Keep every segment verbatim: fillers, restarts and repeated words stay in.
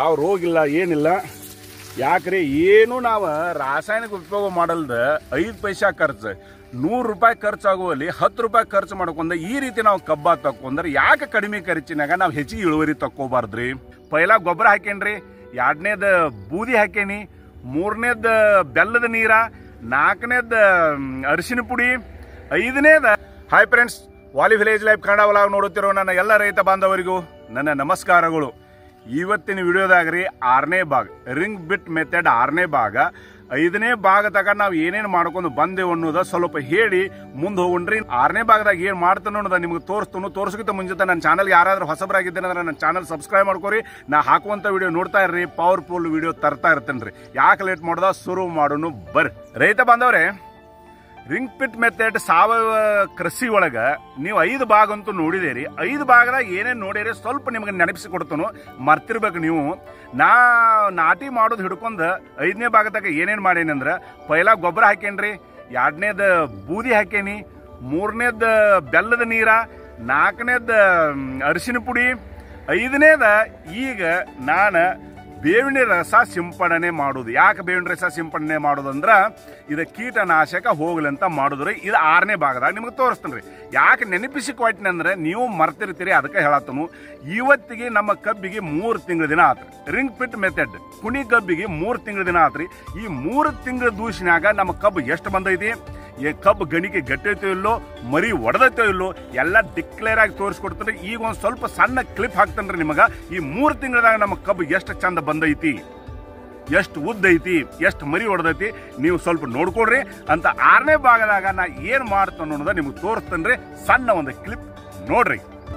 ಯಾವ ರೋಗ ಇಲ್ಲ ಏನಿಲ್ಲ. ಯಾಕ್ರಿ ಏನು ನಾವು ರಾಸಾಯನಿಕ ಉಪಯೋಗ ಮಾಡಲ್ದ ಐದು ಪೈಸಾ ಖರ್ಚು ನೂರು ರೂಪಾಯಿ ಖರ್ಚಾಗುವಲ್ಲಿ ಹತ್ತು ರೂಪಾಯಿ ಖರ್ಚು ಮಾಡ್ಕೊಂಡ ಈ ರೀತಿ ನಾವು ಕಬ್ಬ ತಕೊಂಡ್ರೆ ಯಾಕೆ ಕಡಿಮೆ ಖರ್ಚಿನಾಗ ನಾವು ಹೆಚ್ಚಿಗೆ ಇಳುವರಿ ತಕ್ಕೋಬಾರ್ದ್ರಿ. ಪೈಲಾ ಗೊಬ್ಬರ ಹಾಕೇನ್ರಿ, ಎರಡನೇದ ಬೂದಿ ಹಾಕೇನಿ, ಮೂರನೇದ ಬೆಲ್ಲದ ನೀರ, ನಾಲ್ಕನೇದ ಅರಿಶಿನ ಪುಡಿ, ಐದನೇದ hi friends, Vali village life Kannada vlog ನೋಡುತ್ತಿರೋ ನನ್ನ ಎಲ್ಲ ರೈತ ಬಾಂಧವರಿಗೂ ನನ್ನ ನಮಸ್ಕಾರಗಳು. ಇವತ್ತಿನ ವಿಡಿಯೋದಾಗ್ರಿ ಆರನೇ ಭಾಗ ರಿಂಗ್ ಬಿಟ್ ಮೆಥಡ್ ಆರನೇ ಭಾಗ. ಐದನೇ ಭಾಗ ತಗ ನಾವು ಏನೇನು ಮಾಡ್ಕೊಂಡು ಬಂದೇವು ಅನ್ನೋದ ಸ್ವಲ್ಪ ಹೇಳಿ ಮುಂದೆ ಹೋಗ್ರಿ. ಆರನೇ ಭಾಗದಾಗ ಏನ್ ಮಾಡ್ತಾನೆ ಅನ್ನೋದ ನಿಮ್ಗೆ ತೋರಿಸ್ತಾನು. ತೋರಿಸಕ್ಕಿಂತ ಮುಂಚೆ ನನ್ನ ಚಾನಲ್ ಯಾರಾದ್ರೂ ಹೊಸಬರಾಗಿದ್ದೇನೆ ಅಂದ್ರೆ ನನ್ನ ಚಾನಲ್ ಸಬ್ಸ್ಕ್ರೈಬ್ ಮಾಡ್ಕೋರಿ. ನಾ ಹಾಕುವಂತ ವಿಡಿಯೋ ನೋಡ್ತಾ ಇರ್ರಿ, ಪವರ್ಫುಲ್ ವಿಡಿಯೋ ತರ್ತಾ ಇರ್ತೇನ್ರಿ. ಯಾಕೆ ಲೇಟ್ ಮಾಡೋದ, ಶುರು ಮಾಡೋನು ಬರ್ರಿ. ರೈತ ಬಾಂಧವ್ರೆ, ರಿಂಗ್ ಪಿಟ್ ಮೆಥಡ್ ಸಾವಯವ ಕೃಷಿ ಒಳಗ ನೀವು ಐದು ಭಾಗ ಅಂತೂ ನೋಡಿದೇರಿ. ಐದು ಭಾಗದಾಗ ಏನೇನು ನೋಡಿರಿ ಸ್ವಲ್ಪ ನಿಮ್ಗೆ ನೆನಪಿಸಿ ಕೊಡ್ತಾನು, ಮರ್ತಿರ್ಬೇಕು ನೀವು. ನಾ ನಾಟಿ ಮಾಡೋದು ಹಿಡ್ಕೊಂಡ್ ಐದನೇ ಭಾಗದಾಗ ಏನೇನು ಮಾಡೇನಿ ಅಂದ್ರೆ ಪೈಲಾ ಗೊಬ್ಬರ ಹಾಕೇನ್ರಿ, ಎರಡನೇದ ಬೂದಿ ಹಾಕೇನಿ, ಮೂರನೇದ ಬೆಲ್ಲದ ನೀರ, ನಾಲ್ಕನೇದ ಅರಿಶಿನ ಪುಡಿ, ಐದನೇದ ಈಗ ನಾನು ಬೇವಿನ ರಸ ಸಿಂಪಡಣೆ ಮಾಡುದು. ಯಾಕೆ ಬೇವಿನ ರಸ ಸಿಂಪಡಣೆ ಮಾಡೋದಂದ್ರ ಇದು ಕೀಟನಾಶಕ ಹೋಗ್ಲಿ ಅಂತ ಮಾಡುದ್ರಿ. ಇದು ಆರನೇ ಭಾಗದಾಗ ನಿಮ್ಗೆ ತೋರಿಸ್ತೇನೆ ರೀ. ಯಾಕೆ ನೆನಪಿಸಿ ಕೊಟ್ಟಿನಿ ಅಂದ್ರೆ ನೀವು ಮರ್ತಿರ್ತೀರಿ, ಅದಕ್ಕೆ ಹೇಳತ್ತನು. ಇವತ್ತಿಗೆ ನಮ್ಮ ಕಬ್ಬಿಗೆ ಮೂರು ತಿಂಗಳ ದಿನ ಆತ್ರಿ. ರಿಂಗ್ ಪಿಟ್ ಮೆಥಡ್ ಕುಣಿ ಕಬ್ಬಿಗೆ ಮೂರು ತಿಂಗಳ ದಿನ ಆತ್ರಿ. ಈ ಮೂರು ತಿಂಗಳ ದೂಸಿನಾಗ ನಮ್ಮ ಕಬ್ಬು ಎಷ್ಟು ಬಂದೈತಿ, ಈ ಕಬ್ಬು ಗಣಿಕೆ ಗಟ್ಟೈತೋ ಇಲ್ಲೋ, ಮರಿ ಒಡೆದೈತೋ ಇಲ್ಲೋ ಎಲ್ಲ ಡಿಕ್ಲೇರ್ ಆಗಿ ತೋರಿಸ್ಕೊಡ್ತಾನೆ. ಈಗ ಒಂದ್ ಸ್ವಲ್ಪ ಸಣ್ಣ ಕ್ಲಿಪ್ ಹಾಕ್ತಾನ್ರಿ ನಿಮಗ. ಈ ಮೂರು ತಿಂಗಳದಾಗ ನಮ್ಮ ಕಬ್ಬು ಎಷ್ಟು ಚಂದ ಬಂದೈತಿ, ಎಷ್ಟು ಉದ್ದ ಐತಿ, ಎಷ್ಟು ಮರಿ ಹೊಡೆದೈತಿ ನೀವು ಸ್ವಲ್ಪ ನೋಡ್ಕೊಡ್ರಿ ಅಂತ ಆರನೇ ಭಾಗದಾಗ ನಾ ಏನ್ ಮಾಡ್ತಾನ ಅನ್ನೋದ ನಿಮ್ಗೆ ತೋರಿಸ್ತೇನ್ರಿ. ಸಣ್ಣ ಒಂದು ಕ್ಲಿಪ್ ನೋಡ್ರಿ.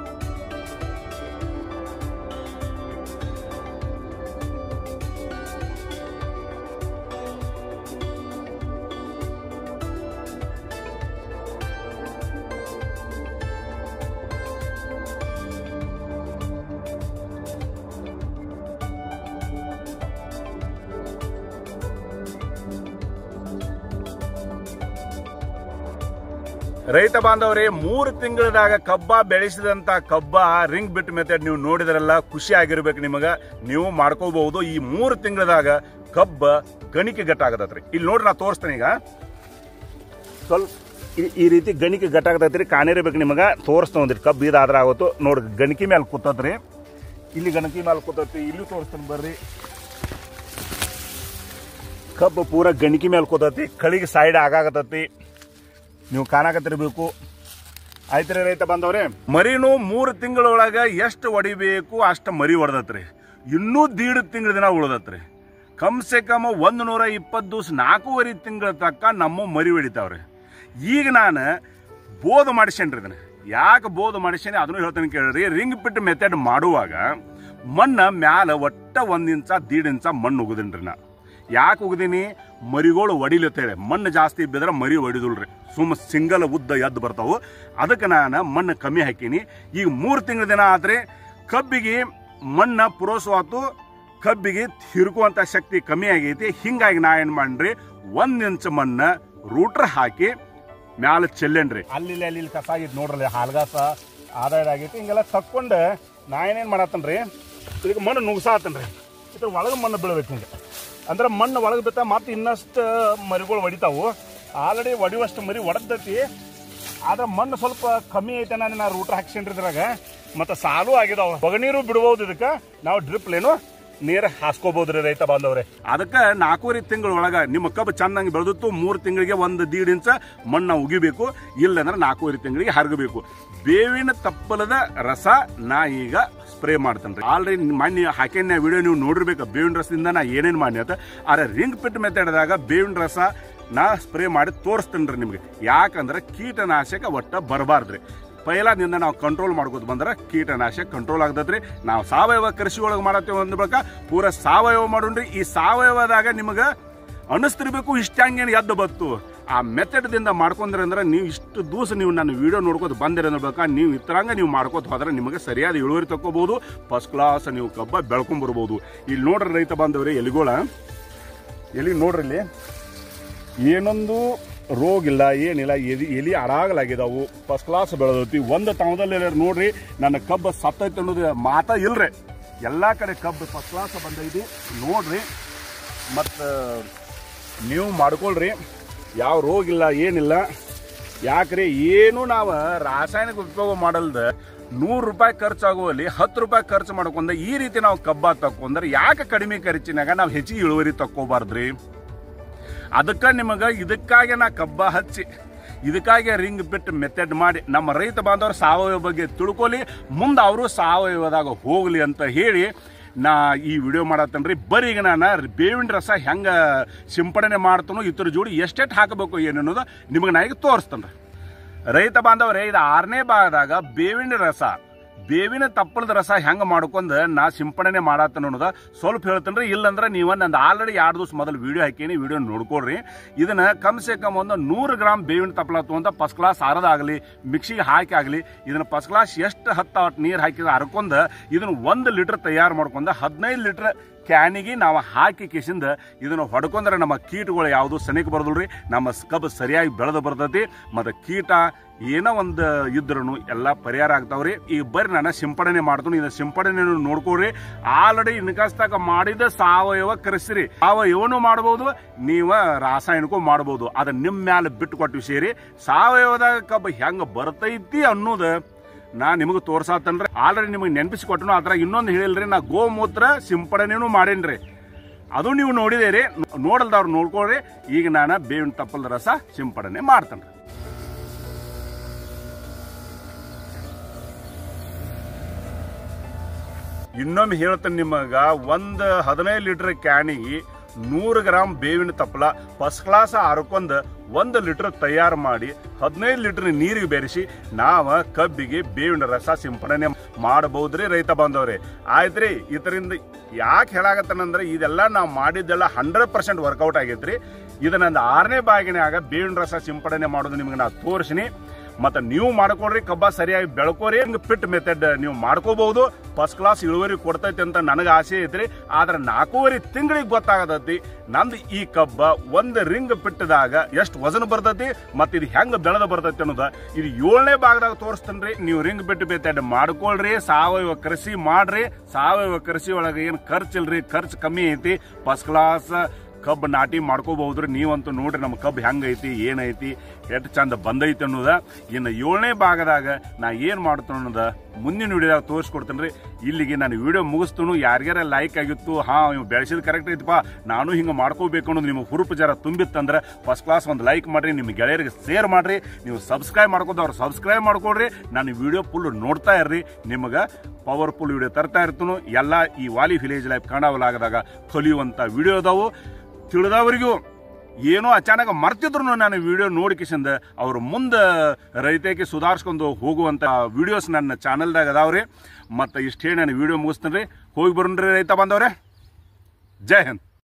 ರೈತ ಬಾಂಧವರೇ, ಮೂರು ತಿಂಗಳದಾಗ ಕಬ್ಬ ಬೆಳೆಸಿದಂತ ಕಬ್ಬ ರಿಂಗ್ ಬಿಟ್ ಮೆಥಡ್ ನೀವು ನೋಡಿದ್ರಲ್ಲ, ಖುಷಿ ಆಗಿರ್ಬೇಕು ನಿಮಗ. ನೀವು ಮಾಡ್ಕೋಬಹುದು. ಈ ಮೂರು ತಿಂಗಳದಾಗ ಕಬ್ಬ ಗಣಿಕೆ ಗಟ್ಟಾಗತ್ರಿ. ಇಲ್ಲಿ ನೋಡ್ರಿ, ನಾ ತೋರಿಸ್ತೇನೆ. ಈಗ ಸ್ವಲ್ಪ ಈ ರೀತಿ ಗಣಿಕೆ ಗಟ್ಟಾಗತ್ರಿ, ಕಾಣಿರ್ಬೇಕು ನಿಮಗ. ತೋರಿಸ್ತಾ ಒಂದ್ರಿ ಕಬ್ಬು ಇದಾದ್ರ ಆವತ್ತು ನೋಡ್ರಿ, ಗಣಿಕೆ ಮೇಲೆ ಕೂತತ್ರಿ. ಇಲ್ಲಿ ಗಣಕಿ ಮೇಲೆ ಕೂತತ್ರಿ, ಇಲ್ಲಿ ತೋರಿಸ್ತೇನೆ ಬರ್ರಿ. ಕಬ್ಬು ಪೂರ ಗಣಿಕೆ ಮೇಲೆ ಕೂತತಿ, ಕಳಿಗೆ ಸೈಡ್ ಆಗಾಗತತಿ, ನೀವು ಕಾಣಕತ್ತಿರ್ಬೇಕು. ಆಯ್ತ್ರಿ ರೈತ ಬಂದವ್ರೆ, ಮರಿನೂ ಮೂರು ತಿಂಗಳೊಳಗ ಎಷ್ಟು ಹೊಡಿಬೇಕು ಅಷ್ಟು ಮರಿ ಹೊಡೆದತ್ರಿ. ಇನ್ನೂ ದೀಡ್ ತಿಂಗಳ ದಿನ ಉಳ್ದತ್ರಿ. ಕಮ್ ಸೆ ಕಮ್ ಒಂದ್ ನೂರ ಇಪ್ಪತ್ತು ದಿವಸ ನಾಲ್ಕೂವರೆ ತಿಂಗಳ ತಕ್ಕ ನಮ್ಮ ಮರಿ ಹೊಡಿತಾವ್ರಿ. ಈಗ ನಾನು ಬೋಧ ಮಾಡಿಸೇನ್ರಿ. ಇದನ್ನ ಯಾಕೆ ಬೋಧ ಮಾಡಿಸೇನೆ ಅದನ್ನು ಹೇಳ್ತೇನೆ ಕೇಳ್ರಿ. ರಿಂಗ್ ಪಿಟ್ ಮೆಥಡ್ ಮಾಡುವಾಗ ಮಣ್ಣ ಮ್ಯಾಲ ಒಟ್ಟ ಒಂದ್ ಇಂಚ ದೀಡ್ ಇಂಚ ಮಣ್ಣು ಉಗದಿನ್ರಿ. ನಾ ಯಾಕೆ ಉಗ್ದೀನಿ, ಮರಿಗಳು ಹೊಡಿಲತ್ತೇಳಿ. ಮಣ್ಣು ಜಾಸ್ತಿ ಬಿದ್ರೆ ಮರಿ ಹೊಡಿದಲ್ರಿ, ಸುಮ್ಮ ಸಿಂಗಲ್ ಉದ್ದ ಎದ್ದು ಬರ್ತಾವು. ಅದಕ್ಕೆ ನಾನು ಮಣ್ಣು ಕಮ್ಮಿ ಹಾಕೀನಿ. ಈಗ ಮೂರು ತಿಂಗಳ ದಿನ ಆದ್ರೆ ಕಬ್ಬಿಗೆ ಮಣ್ಣ ಪುರೋಸವಾತು, ಕಬ್ಬಿಗೆ ಹಿರ್ಕುವಂತ ಶಕ್ತಿ ಕಮ್ಮಿ ಆಗೈತಿ. ಹಿಂಗಾಗಿ ನಾ ಏನ್ ಮಾಡ್ರಿ, ಒಂದ್ ಇಂಚ್ ಮಣ್ಣ ರೂಟ್ರ್ ಹಾಕಿ ಮ್ಯಾಲ ಚೆಲ್ಲೇನ್ರಿ. ಅಲ್ಲಿ ಅಲ್ಲಿ ಕಸ ಆಗಿತ್ತು ನೋಡ್ರಿ, ಹಾಲ್ಗಾಸ ಆದಾಯ ಆಗೈತಿ. ಹಿಂಗೆಲ್ಲ ತಕ್ಕೊಂಡು ನಾ ಏನೇನ್ ಮಾಡತ್ತನ್ರಿ, ಇದಕ್ಕೆ ಮಣ್ಣು ನುಗ್ಸಾತನ್ರಿ. ಇದ್ರ ಒಳಗೆ ಮಣ್ಣು ಬೀಳ್ಬೇಕು. ಹಿಂಗೆ ಅಂದ್ರೆ ಮಣ್ಣು ಒಳಗೆ ಬಿತ್ತ ಮತ್ತೆ ಇನ್ನಷ್ಟು ಮರಿಗಳು ಹೊಡಿತಾವು. ಆಲ್ರೆಡಿ ಹೊಡಿಯುವಷ್ಟು ಮರಿ ಹೊಡೆದೈತಿ, ಆದ್ರೆ ಮಣ್ಣು ಸ್ವಲ್ಪ ಕಮ್ಮಿ ಐತೆ. ನಾನು ನಾ ರೂಟ್ರ್ ಹಾಕ್ಸೇನ್ರಿ ಇದ್ರಾಗ. ಮತ್ತೆ ಸಾಲು ಆಗಿದಾವ, ಬಗನೀರು ಬಿಡ್ಬೋದು. ಇದಕ್ಕೆ ನಾವು ಡ್ರಿಪ್ ಲೇನು ನೀರು ಹಾಸ್ಕೋಬಹುದ್ರಿ ರೈತ ಬಾಂಧವ್ರೆ. ಅದಕ್ಕೆ ನಾಲ್ಕೂವರೆ ತಿಂಗಳೊಳಗ ನಿಮ್ಮ ಕಬ್ಬು ಚೆನ್ನಾಗಿ ಬೆಳೆದಿತ್ತು. ಮೂರು ತಿಂಗಳಿಗೆ ಒಂದು ದೀಡ್ ಇಂಚ ಮಣ್ಣ ಉಗಿಬೇಕು, ಇಲ್ಲಂದ್ರೆ ನಾಲ್ಕೂವರೆ ತಿಂಗಳಿಗೆ ಹರಗಬೇಕು. ಬೇವಿನ ತಪ್ಪಲದ ರಸ ನಾ ಈಗ ಸ್ಪ್ರೇ ಮಾಡ್ತೇನೆ. ಆಲ್ರೆಡಿ ಮಣ್ಣಿ ಹಾಕೇನ ವಿಡಿಯೋ ನೀವು ನೋಡಿರ್ಬೇಕು, ಬೇವಿನ ರಸದಿಂದ ನಾ ಏನೇನು ಮಾಡಿ ಅಂತ. ಆದ್ರೆ ರಿಂಗ್ ಪಿಟ್ ಮೆಥಡ್ದಾಗ ಬೇವಿನ ರಸ ನಾ ಸ್ಪ್ರೇ ಮಾಡಿ ತೋರಿಸ್ತೇನೆ ನಿಮ್ಗೆ. ಯಾಕಂದ್ರೆ ಕೀಟನಾಶಕ ಒಟ್ಟ ಬರಬಾರ್ದ್ರಿ. ಪೈಲಾದಿಂದ ನಾವು ಕಂಟ್ರೋಲ್ ಮಾಡ್ಕೋತ ಬಂದ್ರೆ ಕೀಟನಾಶಕ ಕಂಟ್ರೋಲ್ ಆಗದ್ರಿ. ನಾವು ಸಾವಯವ ಕೃಷಿ ಒಳಗೆ ಮಾಡತ್ತೇವೆ ಅಂದ ಬಳಿಕ ಪೂರ ಸಾವಯವ ಮಾಡೋಣ್ರಿ. ಈ ಸಾವಯವದಾಗ ನಿಮಗೆ ಅನಿಸ್ತಿರ್ಬೇಕು ಇಷ್ಟ ಹಂಗೇನು ಎದ್ದು ಬತ್ತು. ಆ ಮೆಥಡ್ದಿಂದ ಮಾಡ್ಕೊಂಡ್ರಿ ಅಂದ್ರೆ ನೀವು ಇಷ್ಟು ದಿವಸ ನೀವು ನನ್ನ ವಿಡಿಯೋ ನೋಡ್ಕೋತ ಬಂದಿರ ಅಂದ್ಬೇಕಾ, ನೀವು ಇತ್ತರಂಗ ನೀವು ಮಾಡ್ಕೋತ ಹೋದ್ರೆ ನಿಮಗೆ ಸರಿಯಾದ ಇಳುವರಿ ತಕ್ಕೋಬಹುದು. ಫಸ್ಟ್ ಕ್ಲಾಸ್ ನೀವು ಕಬ್ಬ ಬೆಳ್ಕೊಂಡ್ಬರ್ಬೋದು. ಇಲ್ಲಿ ನೋಡ್ರಿ ರೈತ ಬಾಂಧವ್ರಿ, ಎಲಿಗೋಳ ಎಲಿ ನೋಡ್ರಿ, ಇಲ್ಲಿ ಏನೊಂದು ರೋಗ ಇಲ್ಲ, ಏನಿಲ್ಲ. ಎಲಿ ಎಲಿ ಆರಾಗಲಾಗಿದಾವು, ಫಸ್ಟ್ ಕ್ಲಾಸ್ ಬೆಳೆದೈತಿ. ಒಂದು ತಾವದಲ್ಲಿ ನೋಡ್ರಿ, ನನ್ನ ಕಬ್ಬ ಸತ್ತೈತಿ ಅನ್ನೋದು ಮಾತಾ ಇಲ್ರಿ. ಎಲ್ಲ ಕಡೆ ಕಬ್ಬು ಫಸ್ಟ್ ಕ್ಲಾಸ್ ಬಂದೈತಿ ನೋಡ್ರಿ. ಮತ್ತು ನೀವು ಮಾಡ್ಕೊಳ್ರಿ, ಯಾವ ರೋಗ ಇಲ್ಲ ಏನಿಲ್ಲ. ಯಾಕ್ರಿ ಏನು ನಾವು ರಾಸಾಯನಿಕ ಉಪಯೋಗ ಮಾಡಲ್ದ ನೂರು ರೂಪಾಯಿ ಖರ್ಚಾಗುವಲ್ಲಿ ಹತ್ತು ರೂಪಾಯಿ ಖರ್ಚು ಮಾಡ್ಕೊಂಡ ಈ ರೀತಿ ನಾವು ಕಬ್ಬ ತಕೊಂಡ್ರೆ ಯಾಕೆ ಕಡಿಮೆ ಖರ್ಚಿನಾಗ ನಾವು ಹೆಚ್ಚಿಗೆ ಇಳುವರಿ ತಕ್ಕೋಬಾರ್ದ್ರಿ? ಅದಕ್ಕೆ ನಿಮಗೆ ಇದಕ್ಕಾಗಿ ನಾ ಕಬ್ಬ ಹಚ್ಚಿ ಇದಕ್ಕಾಗಿ ರಿಂಗ್ ಬಿಟ್ಟು ಮೆಥಡ್ ಮಾಡಿ ನಮ್ಮ ರೈತ ಬಾಂಧವರು ಸಾವಯವ ಬಗ್ಗೆ ತಿಳ್ಕೊಲಿ, ಮುಂದೆ ಅವರು ಸಾವಯವದಾಗ ಹೋಗಲಿ ಅಂತ ಹೇಳಿ ನಾ ಈ ವಿಡಿಯೋ ಮಾಡತ್ತೇನ್ರಿ. ಬರೀ ಈಗ ನಾನು ಬೇವಿನ ರಸ ಹೆಂಗೆ ಸಿಂಪಡಣೆ ಮಾಡ್ತಾನೋ ಇತರ ಜೋಡಿ ಎಷ್ಟೆಷ್ಟು ಹಾಕಬೇಕು ಏನು ಅನ್ನೋದು ನಿಮಗೆ ನಾ ಈಗ ತೋರಿಸ್ತೇನೆ. ರೈತ ಬಾಂಧವರೇ, ಇದು ಆರನೇ ಭಾಗದಾಗ ಬೇವಿನ ರಸ ಬೇವಿನ ತಪ್ಪಳದ ರಸ ಹೆಂಗೆ ಮಾಡ್ಕೊಂಡು ನಾ ಸಿಂಪಡಣೆ ಮಾಡತ್ತೇನೆ ಅನ್ನೋದು ಸ್ವಲ್ಪ ಹೇಳ್ತೇನೆ ರೀ. ಇಲ್ಲಂದ್ರೆ ನೀವು ನಂದು ಆಲ್ರೆಡಿ ಎರಡು ದಿವಸ ಮೊದಲು ವಿಡಿಯೋ ಹಾಕೀನಿ, ವಿಡಿಯೋ ನೋಡ್ಕೊಳ್ರಿ. ಇದನ್ನ ಕಮ್ ಸೆ ಕಮ್ ಒಂದು ನೂರು ಗ್ರಾಮ್ ಬೇವಿನ ತಪ್ಪಲ ತೊಗೊಂಡು ಫಸ್ಟ್ ಕ್ಲಾಸ್ ಅರದಾಗಲಿ ಮಿಕ್ಸಿಗೆ ಹಾಕಿ ಆಗಲಿ ಇದನ್ನ ಫಸ್ಟ್ ಕ್ಲಾಸ್ ಎಷ್ಟು ಹತ್ತು ಹತ್ತು ನೀರು ಹಾಕಿದ ಹರ್ಕೊಂಡು ಇದನ್ನ ಒಂದು ಲೀಟರ್ ತಯಾರು ಮಾಡ್ಕೊಂಡು ಹದಿನೈದು ಲೀಟರ್ ಕ್ಯಾನಿಗೆ ನಾವು ಹಾಕಿ ಕಿಸಿಂದ ಇದನ್ನು ಹೊಡ್ಕೊಂಡ್ರೆ ನಮ್ಮ ಕೀಟಗಳು ಯಾವುದು ಸನಿಕ್ ಬರೋದಿಲ್ರಿ, ನಮ್ಮ ಕಬ್ಬು ಸರಿಯಾಗಿ ಬೆಳೆದು ಬರ್ತೈತಿ. ಮತ್ತು ಕೀಟ ಏನೋ ಒಂದು ಇದ್ರೂ ಎಲ್ಲ ಪರಿಹಾರ ಆಗ್ತಾವ್ರಿ. ಈಗ ಬರ್ರಿ ನಾನು ಸಿಂಪಡಣೆ ಮಾಡ್ತೀನಿ, ಇದನ್ನ ಸಿಂಪಡಣೆ ನೋಡ್ಕೊಳ್ರಿ. ಆಲ್ರೆಡಿ ಇನ್ಕಾಸ್ತಾಗ ಮಾಡಿದ ಸಾವಯವ ಕರೆಸ್ರಿ, ಸಾವಯವನು ಮಾಡ್ಬೋದು, ನೀವು ರಾಸಾಯನಿಕ ಮಾಡ್ಬೋದು. ಅದನ್ನ ನಿಮ್ಮ ಮ್ಯಾಲೆ ಬಿಟ್ಟು ಕೊಟ್ಟು ಸೇರಿ ಸಾವಯವದಾಗ ಕಬ್ಬು ಹೆಂಗೆ ಬರ್ತೈತಿ ಅನ್ನೋದು ನಾ ನಿಮಗೆ ತೋರ್ಸಾತನ್ರಿ. ಆಲ್ರೆಡಿ ನಿಮಗೆ ನೆನಪಿಸಿಕೊಟ್ಟನು. ಅದ್ರಾಗ ಇನ್ನೊಂದು ಹೇಳಿಲ್ರಿ, ನಾ ಗೋಮೂತ್ರ ಸಿಂಪಡಣೆನೂ ಮಾಡೇನ್ರಿ, ಅದು ನೀವು ನೋಡಿದೇರಿ. ನೋಡಲ್ದವ್ರು ನೋಡ್ಕೊಳ್ರಿ. ಈಗ ನಾನು ಬೇವಿನ ತಪ್ಪಲದ ರಸ ಸಿಂಪಡಣೆ ಮಾಡ್ತೇನೆ. ಇನ್ನೊಮ್ಮೆ ಹೇಳ್ತೇನೆ ನಿಮಗ, ಒಂದು ಹದಿನೈದು ಲೀಟರ್ ಕ್ಯಾನಿಗೆ ನೂರು ಗ್ರಾಮ್ ಬೇವಿನ ತಪ್ಪಲ ಫಸ್ಟ್ ಕ್ಲಾಸ್ ಹರ್ಕೊಂಡು ಒಂದು ಲೀಟರ್ ತಯಾರು ಮಾಡಿ ಹದಿನೈದು ಲೀಟರ್ ನೀರಿಗೆ ಬೆರೆಸಿ ನಾವು ಕಬ್ಬಿಗೆ ಬೇವಿನ ರಸ ಸಿಂಪಡಣೆ ಮಾಡಬಹುದ್ರಿ ರೈತ ಬಾಂಧವ್ರೆ. ಆಯ್ತ್ರಿ, ಇದರಿಂದ ಯಾಕೆ ಹೇಳಾಗತ್ತಂದ್ರೆ ಇದೆಲ್ಲ ನಾವು ಮಾಡಿದ್ದೆಲ್ಲ ಹಂಡ್ರೆಡ್ ಪರ್ಸೆಂಟ್ ವರ್ಕೌಟ್ ಆಗೈತ್ರಿ. ಇದು ನಂದು ಆರನೇ ಬಾಗಿನಾಗ ಬೇವಿನ ರಸ ಸಿಂಪಡಣೆ ಮಾಡೋದು ನಿಮ್ಗೆ ನಾ ತೋರಿಸಿನಿ. ಮತ್ತು ನೀವು ಮಾಡ್ಕೊಳ್ರಿ, ಕಬ್ಬ ಸರಿಯಾಗಿ ಬೆಳ್ಕೋರಿ. ಹಿಂಗೆ ಪಿಟ್ ಮೆಥಡ್ ನೀವು ಮಾಡ್ಕೋಬಹುದು. ಫಸ್ಟ್ ಕ್ಲಾಸ್ ಇಳುವರಿ ಕೊಡ್ತೈತಿ ಅಂತ ನನಗೆ ಆಸೆ ಐತ್ರಿ. ಆದ್ರೆ ನಾಲ್ಕೂವರೆ ತಿಂಗಳಿಗೆ ಗೊತ್ತಾಗತೈತಿ ನಂದು ಈ ಕಬ್ಬ ಒಂದು ರಿಂಗ್ ಪಿಟ್ಟದಾಗ ಎಷ್ಟು ವಜನ್ ಬರ್ತೈತಿ ಮತ್ತು ಇದು ಹೆಂಗೆ ಬೆಳೆದ ಬರ್ತೈತಿ ಅನ್ನೋದ ಇದು ಏಳನೇ ಭಾಗದಾಗ ತೋರಿಸ್ತೇನೆ. ನೀವು ರಿಂಗ್ ಬಿಟ್ಟು ಮೆಥಡ್ ಮಾಡ್ಕೊಳ್ರಿ, ಸಾವಯವ ಕೃಷಿ ಮಾಡ್ರಿ. ಸಾವಯವ ಕೃಷಿ ಒಳಗೆ ಏನು ಖರ್ಚಿಲ್ರಿ, ಖರ್ಚು ಕಮ್ಮಿ ಐತಿ. ಫಸ್ಟ್ ಕ್ಲಾಸ್ ಕಬ್ಬು ನಾಟಿ ಮಾಡ್ಕೋಬಹುದ್ರಿ. ನೀವಂತೂ ನೋಡ್ರಿ ನಮ್ಮ ಕಬ್ಬು ಹೆಂಗೈತಿ ಏನೈತಿ ಎಷ್ಟು ಚಂದ ಬಂದೈತಿ ಅನ್ನೋದ. ಇನ್ನು ಏಳನೇ ಭಾಗದಾಗ ನಾ ಏನು ಮಾಡ್ತೇನೆ ಅನ್ನೋದ ಮುಂದಿನ ವಿಡಿಯೋದಾಗ ತೋರಿಸ್ಕೊಡ್ತೇನೆ ರೀ. ಇಲ್ಲಿಗೆ ನಾನು ವಿಡಿಯೋ ಮುಗಿಸ್ತೇನೆ. ಯಾರಿಗಾರ ಲೈಕ್ ಆಗಿತ್ತು, ಹಾಂ ಇವ್ ಬೆಳೆಸಿದ ಕರೆಕ್ಟ್ ಐತಪ್ಪ ನಾನು ಹಿಂಗೆ ಮಾಡ್ಕೋಬೇಕು ಅನ್ನೋದು ನಿಮಗೆ ಹುರುಪು ಜರ ತುಂಬಿತ್ತಂದ್ರೆ ಫಸ್ಟ್ ಕ್ಲಾಸ್ ಒಂದು ಲೈಕ್ ಮಾಡಿರಿ, ನಿಮ್ಮ ಗೆಳೆಯರಿಗೆ ಶೇರ್ ಮಾಡಿರಿ. ನೀವು ಸಬ್ಸ್ಕ್ರೈಬ್ ಮಾಡ್ಕೋದವ್ರು ಸಬ್ಸ್ಕ್ರೈಬ್ ಮಾಡ್ಕೊಳ್ರಿ. ನಾನು ವಿಡಿಯೋ ಫುಲ್ ನೋಡ್ತಾ ಇರ್ರಿ, ನಿಮಗೆ ಪವರ್ಫುಲ್ ವಿಡಿಯೋ ತರ್ತಾ ಇರ್ತೀನಿ. ಎಲ್ಲ ಈ ವಾಲಿ ವಿಲೇಜ್ ಲೈಫ್ ಕನ್ನಡ ವ್ಲಾಗ್ದಾಗ ಕಲಿಯುವಂಥ ವಿಡಿಯೋ ಅದಾವು. ತಿಳಿದವರಿಗೂ ಏನೋ ಅಚಾನಕ ಮರ್ತಿದ್ರು ನಾನು ವಿಡಿಯೋ ನೋಡಿಕಿಸಿಂದ ಅವ್ರ ಮುಂದೆ ರೈತಕ್ಕೆ ಸುಧಾರಿಸ್ಕೊಂಡು ಹೋಗುವಂಥ ವಿಡಿಯೋಸ್ ನನ್ನ ಚಾನಲ್ದಾಗ ಅದಾವ್ರಿ. ಮತ್ತು ಇಷ್ಟು ಹೇಳಿ ನಾನು ವಿಡಿಯೋ ಮುಗಿಸ್ತೇನೆ ರೀ. ಹೋಗಿ ಬರೋಣ್ರಿ ರೈತ ಬಂದವ್ರೆ. ಜೈ ಹಿಂದ್.